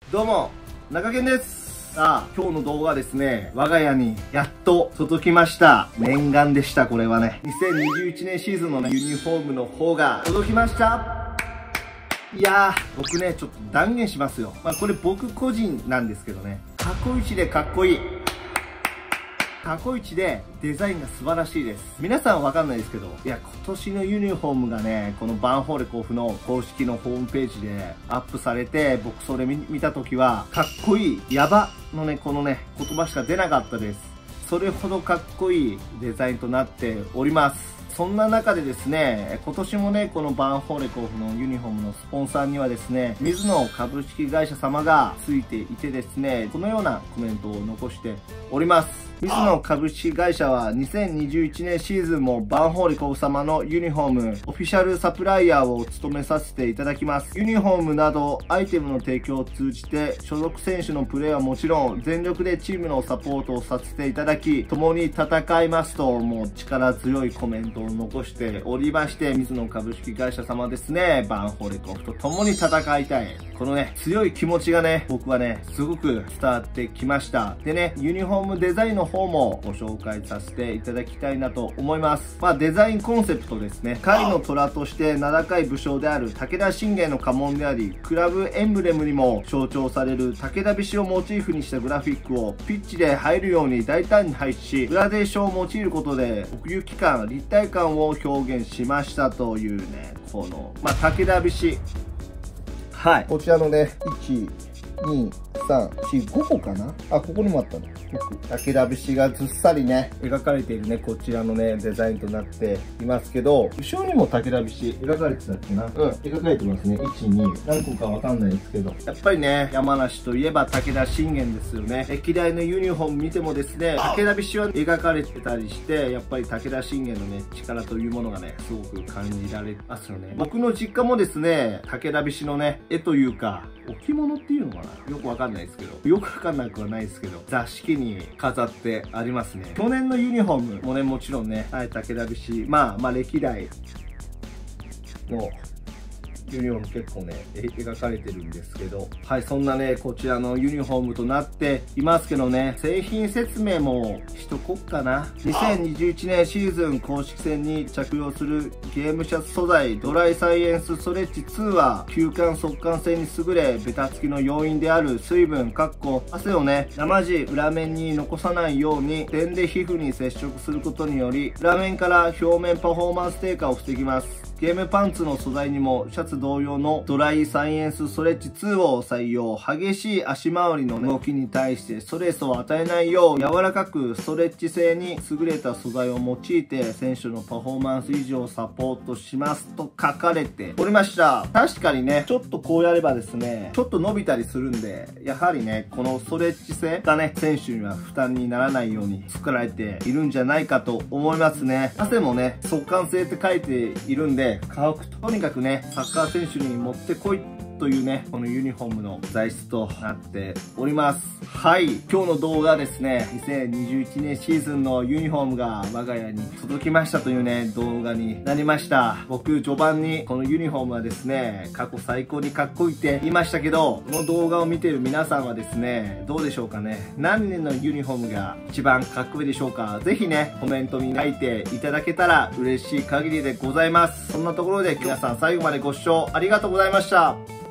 どうも、中堅です。さあ、今日の動画はですね、我が家にやっと届きました。念願でした、これはね。2021年シーズンのね、ユニフォームの方が届きました。いやー、僕ね、ちょっと断言しますよ。これ僕個人なんですけどね、過去一でかっこいい。過去一でデザインが素晴らしいです。皆さんわかんないですけど、いや、今年のユニフォームがね、このバンホーレ甲府の公式のホームページでアップされて、僕それ見た時は、かっこいい、やばのね、このね、言葉しか出なかったです。それほどかっこいいデザインとなっております。そんな中でですね、今年もね、このバンホーレ甲府のユニフォームのスポンサーにはですね、水野株式会社様がついていてですね、このようなコメントを残しております。水野株式会社は2021年シーズンもバンホーレ甲府様のユニフォームオフィシャルサプライヤーを務めさせていただきます。ユニフォームなどアイテムの提供を通じて所属選手のプレーはもちろん全力でチームのサポートをさせていただき、共に戦いますともう力強いコメントを残しておりまして、水野株式会社様ですね、バンホーレ甲府と共に戦いたい。このね、強い気持ちがね、僕はね、すごく伝わってきました。でね、ユニフォームデザインの方もご紹介させていただきたいなと思います。デザインコンセプトですね。甲斐の虎として名高い武将である武田信玄の家紋であり、クラブエンブレムにも象徴される武田菱をモチーフにしたグラフィックをピッチで入るように大胆に配置し、グラデーションを用いることで奥行き感、立体感を表現しましたというね、この、武田菱。はい。こちらのね、1、2、3、4、5個かなあ、ここにもあったの。武田菱がずっさりね、描かれているね、こちらのね、デザインとなっていますけど、後ろにも武田菱描かれてたっけな描かれてますね。1、2、何個かわかんないですけど。やっぱりね、山梨といえば武田信玄ですよね。歴代のユニフォーム見てもですね、武田菱は描かれてたりして、やっぱり武田信玄のね、力というものがね、すごく感じられますよね。僕の実家もですね、武田菱のね、絵というか、置物っていうのかなよくわかんないですけど、よくわかんなくはないですけど、座敷に飾ってありますね。去年のユニフォームもね、もちろんね、武田菱、歴代のユニフォーム結構ね、描かれてるんですけど、はい、そんなね、こちらのユニフォームとなっていますけどね、製品説明もしとこっかな。2021年シーズン公式戦に着用するゲームシャツ素材ドライサイエンスストレッチ2は、吸汗速乾性に優れ、ベタつきの要因である水分、汗をね、生地裏面に残さないように、点で皮膚に接触することにより、裏面から表面パフォーマンス低下を防ぎます。ゲームパンツの素材にもシャツ同様のドライサイエンスストレッチ2を採用。激しい足回りの動きに対してストレスを与えないよう柔らかくストレッチ性に優れた素材を用いて選手のパフォーマンス維持をサポートしますと書かれておりました。確かにね、ちょっとこうやればですね、ちょっと伸びたりするんで、やはりね、このストレッチ性がね、選手には負担にならないように作られているんじゃないかと思いますね。汗もね、速乾性って書いているんで、とにかくね、サッカー選手に持ってこいというね、このユニフォームの材質となっております。はい。今日の動画はですね、2021年シーズンのユニフォームが我が家に届きましたというね、動画になりました。僕、序盤にこのユニフォームはですね、過去最高にかっこいいって言いましたけど、この動画を見ている皆さんはですね、どうでしょうかね。何年のユニフォームが一番かっこいいでしょうか。ぜひね、コメントに書いていただけたら嬉しい限りでございます。そんなところで皆さん最後までご視聴ありがとうございました。